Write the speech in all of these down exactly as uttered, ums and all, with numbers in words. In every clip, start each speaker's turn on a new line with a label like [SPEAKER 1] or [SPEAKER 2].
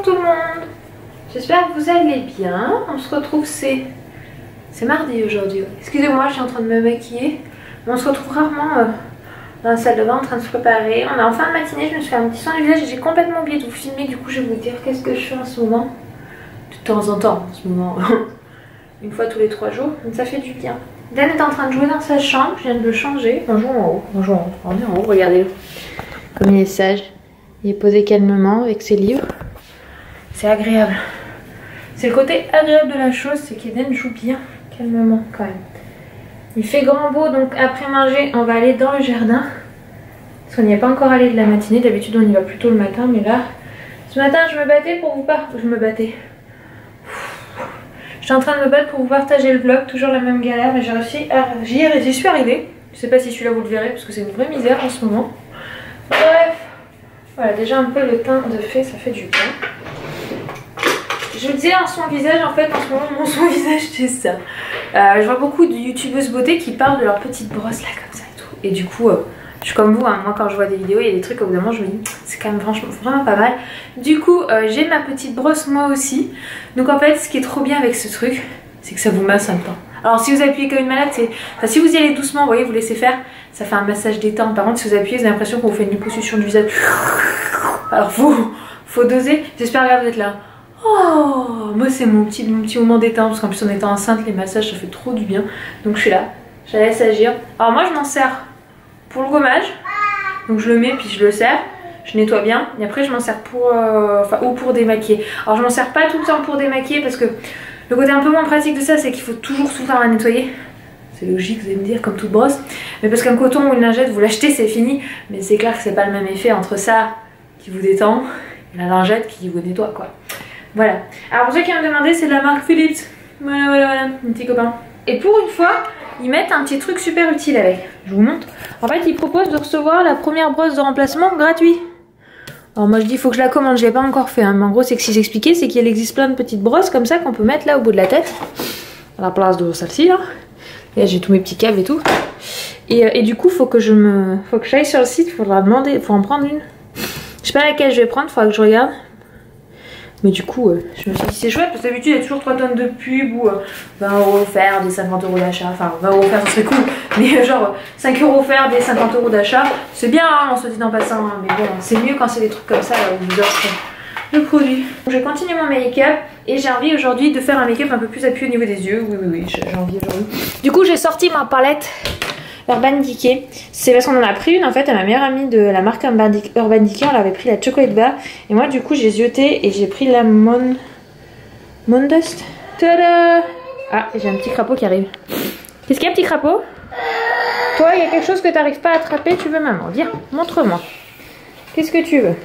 [SPEAKER 1] Bonjour tout le monde. J'espère que vous allez bien. On se retrouve, c'est... C'est mardi aujourd'hui. Excusez-moi, je suis en train de me maquiller. On se retrouve rarement euh, dans la salle de bain en train de se préparer. On est en fin de matinée, je me suis fait un petit soin du visage et j'ai complètement oublié de vous filmer. Du coup, je vais vous dire qu'est-ce que je fais en ce moment. De temps en temps, en ce moment. Une fois tous les trois jours. Donc ça fait du bien. Dan est en train de jouer dans sa chambre. Je viens de le changer. On joue en haut. On joue en haut. On est en haut, regardez-le. Comme il est sage. Il est posé calmement avec ses livres. C'est agréable. C'est le côté agréable de la chose, c'est qu'Eden joue bien calmement quand même. Il fait grand beau, donc après manger, on va aller dans le jardin. Parce qu'on n'y est pas encore allé de la matinée. D'habitude, on y va plutôt le matin, mais là, ce matin, je me battais pour vous pas. Je me battais. J'étais en train de me battre pour vous partager le vlog. Toujours la même galère, mais j'ai réussi à... J'y suis arrivée. Je sais pas si celui-là vous le verrez, parce que c'est une vraie misère en ce moment. Bref. Voilà, déjà un peu le teint de fait, ça fait du bien. Je vous disais un soin visage, en fait, en ce moment, mon soin visage, c'est ça. Euh, je vois beaucoup de youtubeuses beauté qui parlent de leur petite brosse là, comme ça et tout. Et du coup, euh, je suis comme vous, hein, moi quand je vois des vidéos, il y a des trucs, au bout d'un moment, je me dis, c'est quand même franchement, vraiment pas mal. Du coup, euh, j'ai ma petite brosse moi aussi. Donc en fait, ce qui est trop bien avec ce truc, c'est que ça vous masse un temps. Alors si vous appuyez comme une malade, c'est... Enfin, si vous y allez doucement, vous voyez, vous laissez faire, ça fait un massage détente. Par contre, si vous appuyez, vous avez l'impression qu'on vous fait une liposuction du visage. Alors faut, faut doser. J'espère que vous êtes là. Oh, moi c'est mon petit, mon petit moment détente, parce qu'en plus en étant enceinte, les massages, ça fait trop du bien. Donc je suis là, je la laisse agir. Alors moi je m'en sers pour le gommage. Donc je le mets, puis je le serre. Je nettoie bien. Et après je m'en sers pour... Euh, enfin, ou pour démaquiller. Alors je m'en sers pas tout le temps pour démaquiller, parce que... Le côté un peu moins pratique de ça, c'est qu'il faut toujours tout le temps la nettoyer. C'est logique, vous allez me dire, comme toute brosse. Mais parce qu'un coton ou une lingette, vous l'achetez, c'est fini. Mais c'est clair que c'est pas le même effet entre ça qui vous détend et la lingette qui vous nettoie, quoi. Voilà. Alors pour ceux qui me demandaient, c'est de la marque Philips. Voilà, voilà, voilà, mon petit copain. Et pour une fois, ils mettent un petit truc super utile avec. Je vous montre. En fait, ils proposent de recevoir la première brosse de remplacement gratuit. Alors moi je dis il faut que je la commande, je l'ai pas encore fait hein. Mais en gros c'est que si j'expliquais c'est qu'il existe plein de petites brosses comme ça qu'on peut mettre là au bout de la tête. À la place de celle-ci là. Et là j'ai tous mes petits câbles et tout. Et, euh, et du coup faut que je me. Faut que j'aille sur le site, il faudra demander, faut en prendre une. Je sais pas laquelle je vais prendre, faudra que je regarde. Mais du coup euh, je me suis dit c'est chouette parce que d'habitude il y a toujours trois tonnes de pubs ou euh, vingt euros offerts, des cinquante euros d'achat, enfin vingt euros offerts ça serait cool, mais euh, genre cinq euros offerts, des cinquante euros d'achat, c'est bien hein, on se dit en passant, hein, mais bon c'est mieux quand c'est des trucs comme ça là, où vous offrent le produit. Donc, je vais continuer mon make-up et j'ai envie aujourd'hui de faire un make-up un peu plus appuyé au niveau des yeux, oui oui oui j'ai envie aujourd'hui. Du coup j'ai sorti ma palette Urban Decay, c'est parce qu'on en a pris une en fait à ma meilleure amie de la marque Urban Decay, on l'avait pris la Chocolate Bar et moi du coup j'ai zioté et j'ai pris la Mon... Mondust. Tada! Ah j'ai un petit crapaud qui arrive. Qu'est-ce qu'il y a petit crapaud? Toi il y a quelque chose que tu n'arrives pas à attraper, tu veux maman? Viens, montre-moi. Qu'est-ce que tu veux?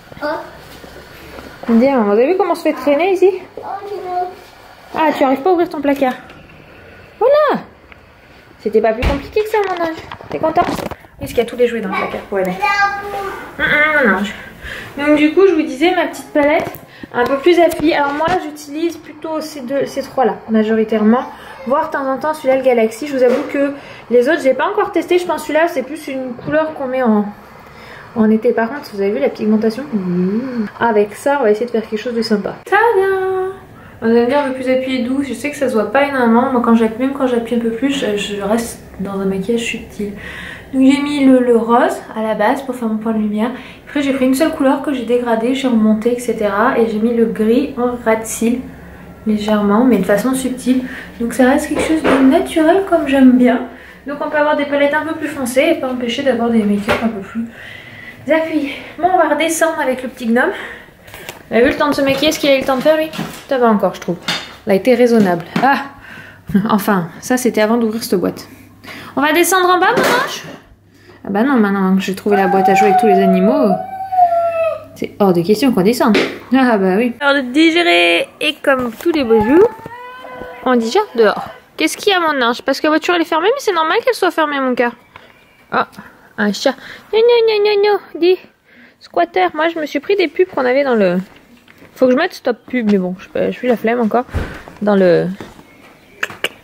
[SPEAKER 1] Viens, vous avez vu comment on se fait traîner ici? Ah tu n'arrives pas à ouvrir ton placard. Voilà! C'était pas plus compliqué que ça à mon âge. T'es content? Est-ce qu'il y a tous les jouets dans le placard pour aider? Non, non, non. Donc du coup, je vous disais, ma petite palette, un peu plus appuyée. Alors moi, j'utilise plutôt ces deux, ces trois-là, majoritairement. Voire de temps en temps, celui-là, le Galaxy. Je vous avoue que les autres, j'ai pas encore testé. Je pense celui-là, c'est plus une couleur qu'on met en, en été. Par contre, vous avez vu la pigmentation? Mmh. Avec ça, on va essayer de faire quelque chose de sympa. Tada! On va me dire un peu plus appuyé doux, je sais que ça se voit pas énormément, moi quand j'appuie, même quand j'appuie un peu plus, je, je reste dans un maquillage subtil. Donc j'ai mis le, le rose à la base pour faire mon point de lumière. Après j'ai pris une seule couleur que j'ai dégradée, j'ai remonté, et cetera. Et j'ai mis le gris en ras de cils, légèrement, mais de façon subtile. Donc ça reste quelque chose de naturel comme j'aime bien. Donc on peut avoir des palettes un peu plus foncées et pas empêcher d'avoir des make-up un peu plus appuyés. Bon, on va redescendre avec le petit gnome. Il a eu le temps de se maquiller, est-ce qu'il a eu le temps de faire lui? Ça va encore je trouve. Il a été raisonnable. Ah, enfin, ça c'était avant d'ouvrir cette boîte. On va descendre en bas mon ange? Ah bah non, maintenant que j'ai trouvé la boîte à jouer avec tous les animaux, c'est hors de question qu'on descende. Ah bah oui. Alors de digérer, et comme tous les beaux jours, on digère dehors. Qu'est-ce qu'il y a mon ange? Parce que la voiture elle est fermée, mais c'est normal qu'elle soit fermée mon cœur. Oh, un chat. Non, non, non, non, non, dis. Squatter, moi je me suis pris des pubs qu'on avait dans le... Faut que je mette stop pub, mais bon, je, je suis la flemme encore. Dans le...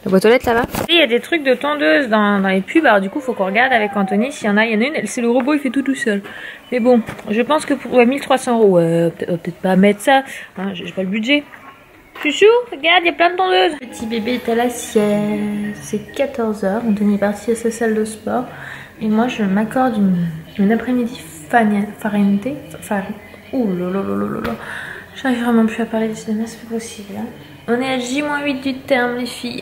[SPEAKER 1] La boîte aux lettres là-bas. Il y a des trucs de tondeuse dans, dans les pubs, alors du coup faut qu'on regarde avec Anthony s'il y en a. Il y en a une, c'est le robot, il fait tout tout seul. Mais bon, je pense que pour ouais, mille trois cents euros, ouais, peut-être peut pas mettre ça, hein, j'ai pas le budget. Chouchou, regarde, il y a plein de tondeuses. Le petit bébé est à la sieste, c'est quatorze heures, Anthony est parti à sa salle de sport. Et moi je m'accorde une, une après-midi farniente. Enfin, ouh là là là là là. J'arrive vraiment plus à parler décidément, c'est pas possible. Hein. On est à J moins huit du terme, les filles.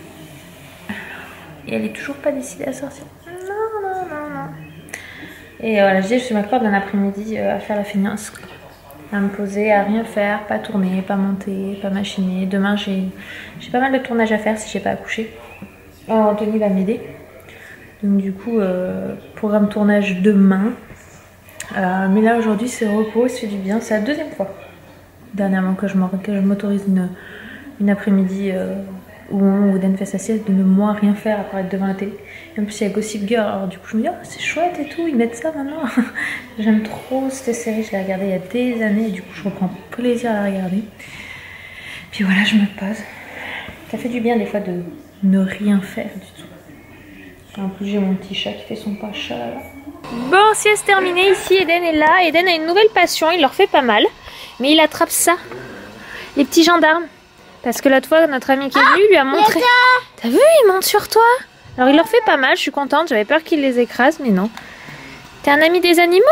[SPEAKER 1] Et elle est toujours pas décidée à sortir. Non, non, non, non. Et voilà, je dis, je m'accorde un après-midi à faire la feignasse. À me poser, à rien faire, pas tourner, pas monter, pas machiner. Demain, j'ai pas mal de tournage à faire si j'ai pas accouché. Alors, Anthony va m'aider. Donc du coup, euh, programme tournage demain. Euh, mais là, aujourd'hui, c'est repos, ça fait du bien. C'est la deuxième fois. Dernièrement que je m'autorise une, une après-midi euh, où, où Dan fait sa sieste, de ne moi rien faire à part être devant la télé. Et en plus il y a Gossip Girl, alors du coup je me dis oh, c'est chouette et tout, ils mettent ça maintenant. J'aime trop cette série, je l'ai regardée il y a des années et du coup je reprends plaisir à la regarder. Puis voilà, je me pose. Ça fait du bien des fois de ne rien faire du tout. En plus j'ai mon petit chat qui fait son pas chat là. Bon, sieste terminée, ici Eden est là. Eden a une nouvelle passion, il leur fait pas mal. Mais il attrape ça, les petits gendarmes. Parce que l'autre fois, notre ami qui est venu lui a montré. T'as vu, il monte sur toi. Alors il leur fait pas mal, je suis contente. J'avais peur qu'il les écrase, mais non. T'es un ami des animaux?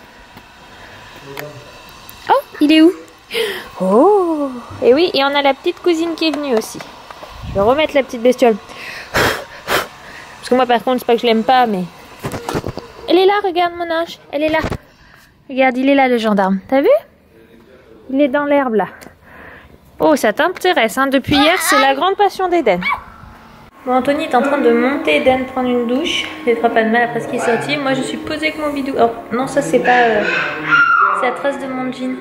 [SPEAKER 1] Oh, il est où? Oh, et oui, et on a la petite cousine qui est venue aussi. Je vais remettre la petite bestiole. Parce que moi, par contre, c'est pas que je l'aime pas, mais... Elle est là, regarde mon ange. Elle est là. Regarde, il est là, le gendarme. T'as vu? Il est dans l'herbe là. Oh, ça t'intéresse, hein. Depuis hier, c'est la grande passion d'Eden. Bon, Anthony est en train de monter Eden prendre une douche. Il ne fera pas de mal après ce qui est sorti. Moi, je suis posée avec mon bidou. Oh, non, ça, c'est pas... Euh... C'est la trace de mon jean.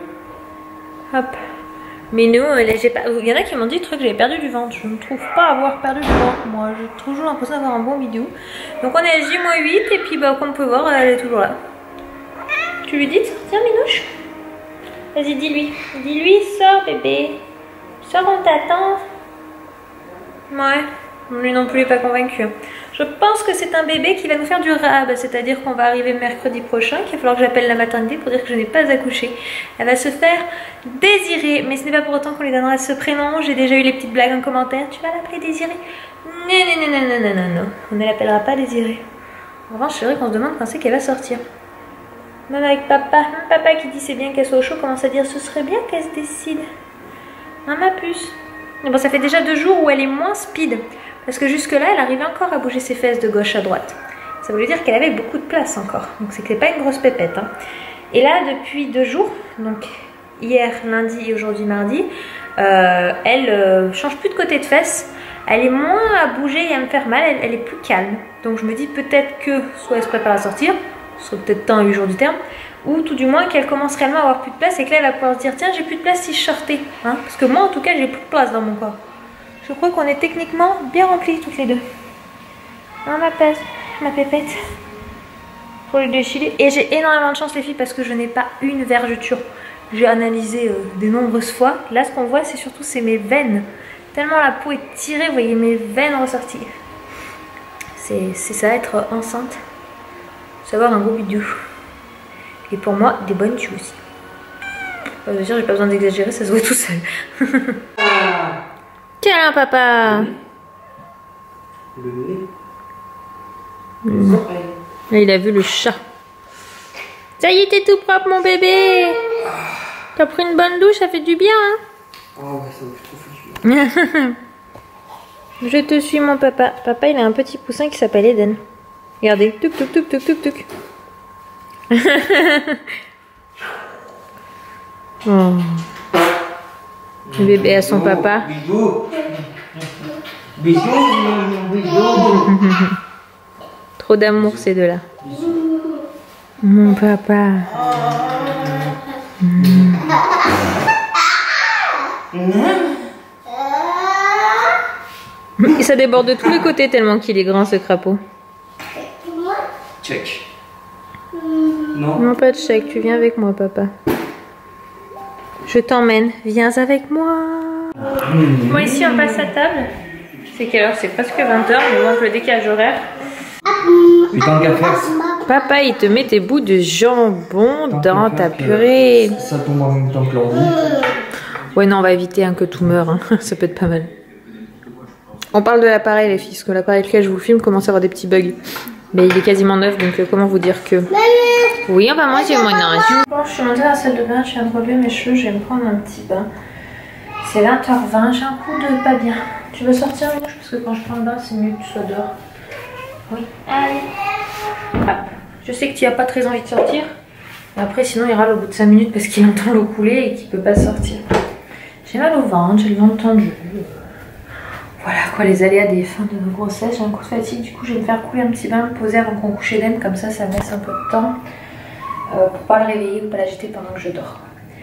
[SPEAKER 1] Hop. Mais nous, j'ai pas... il y en a qui m'ont dit truc, j'avais perdu du ventre. Je ne trouve pas avoir perdu du ventre. Moi, j'ai toujours l'impression d'avoir un bon bidou. Donc, on est à J moins huit. Et puis, bah, comme on peut voir, elle est toujours là. Tu lui dis de sortir, Minouche? Vas-y, dis-lui. Dis-lui, sors bébé. Sors, on t'attend. Ouais, lui non plus, il n'est pas convaincu. Je pense que c'est un bébé qui va nous faire du rab. C'est-à-dire qu'on va arriver mercredi prochain, qu'il va falloir que j'appelle la maternité pour dire que je n'ai pas accouché. Elle va se faire Désirée. Mais ce n'est pas pour autant qu'on lui donnera ce prénom. J'ai déjà eu les petites blagues en commentaire. Tu vas l'appeler Désirée? Non, non, non, non, non, non, non, non. On ne l'appellera pas Désirée. En revanche, c'est vrai qu'on se demande quand c'est qu'elle va sortir. Même avec papa, même papa qui dit c'est bien qu'elle soit au chaud commence à dire ce serait bien qu'elle se décide. Hein, ma puce? Mais bon, ça fait déjà deux jours où elle est moins speed. Parce que jusque là, elle arrivait encore à bouger ses fesses de gauche à droite. Ça voulait dire qu'elle avait beaucoup de place encore. Donc c'est que c'est pas une grosse pépette. Hein. Et là, depuis deux jours, donc hier, lundi et aujourd'hui, mardi, euh, elle euh, change plus de côté de fesses. Elle est moins à bouger et à me faire mal, elle, elle est plus calme. Donc je me dis peut-être que soit elle se prépare à sortir, ce serait peut-être temps à huit jours du terme, ou tout du moins qu'elle commence réellement à avoir plus de place et que là elle va pouvoir se dire tiens j'ai plus de place si je sortais, hein, parce que moi en tout cas j'ai plus de place dans mon corps. Je crois qu'on est techniquement bien remplis toutes les deux. Hein, ma pèse, ma pépette, pour le déchirer. Et j'ai énormément de chance les filles parce que je n'ai pas une vergeture. J'ai analysé euh, de nombreuses fois. Là ce qu'on voit c'est surtout c'est mes veines. Tellement la peau est tirée, vous voyez mes veines ressorties. C'est ça être enceinte. Savoir un gros bidou. Et pour moi, des bonnes tues aussi. Je veux dire, j'ai pas besoin d'exagérer, ça se voit tout seul. Tiens, papa.
[SPEAKER 2] Le nez.
[SPEAKER 1] Mmh. Il a vu le chat. Ça y est, t'es tout propre, mon bébé. T'as pris une bonne douche, ça fait du bien, hein?
[SPEAKER 2] Oh ouais, ça m'a trop fait du bien.
[SPEAKER 1] Je te suis, mon papa. Papa, il a un petit poussin qui s'appelle Eden. Regardez, tuk tuk tuk tuk tuk tuk. Oh. Le bébé à son papa.
[SPEAKER 2] Bisous. Bisous, bisous.
[SPEAKER 1] Trop d'amour ces deux-là. Mon papa. Mmh. Et ça déborde de tous les côtés tellement qu'il est grand ce crapaud.
[SPEAKER 2] Check. Non.
[SPEAKER 1] Non, pas de chèque, tu viens avec moi, papa. Je t'emmène, viens avec moi. Mmh. Bon, ici on passe à table. C'est quelle heure? C'est presque vingt heures, mais bon, avec le décalage horaire.
[SPEAKER 2] Putain, qu'à faire.
[SPEAKER 1] Papa, il te met tes bouts de jambon dans ta purée.
[SPEAKER 2] Ça tombe en même temps que l'ordi.
[SPEAKER 1] Ouais, non, on va éviter hein, que tout meure. Hein. Ça peut être pas mal. On parle de l'appareil, les filles, parce que l'appareil lequel je vous filme commence à avoir des petits bugs. Mais il est quasiment neuf, donc euh, comment vous dire que... Oui, on va manger mon ange. Bon, je suis montée dans la salle de bain, je viens de relever mes cheveux, je vais me prendre un petit bain. C'est vingt heures vingt, j'ai un coup de pas bien. Tu veux sortir, Mouche? Parce que quand je prends le bain, c'est mieux que tu sois dehors. Oui. Allez. Hop. Je sais que tu n'as pas très envie de sortir. Après, sinon, il râle au bout de cinq minutes parce qu'il entend l'eau couler et qu'il peut pas sortir. J'ai mal au ventre, j'ai le ventre tendu. Voilà quoi, les aléas des fins de grossesse. J'ai un coup de fatigue, du coup, je vais me faire couler un petit bain, me poser avant qu'on couche Eden. Comme ça, ça me laisse un peu de temps euh, pour pas le réveiller ou pas l'agiter pendant que je dors.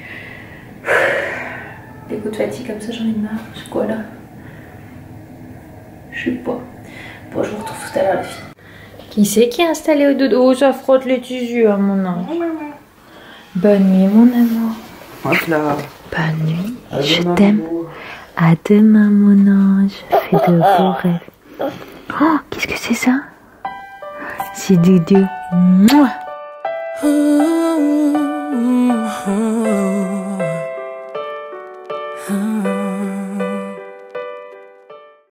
[SPEAKER 1] Des coups de fatigue comme ça, j'en ai marre. C'est quoi là? Je sais pas. Bon, je vous retrouve tout à l'heure, les filles. Qui c'est qui est installé au dodo? Oh, ça frotte les tissus, hein, mon ange. Bonne nuit, mon amour.
[SPEAKER 2] Voilà.
[SPEAKER 1] Bonne nuit. Je t'aime. À demain, mon ange. Fais de beaux rêves. Oh, qu'est-ce que c'est ça? C'est Doudou. Mouah.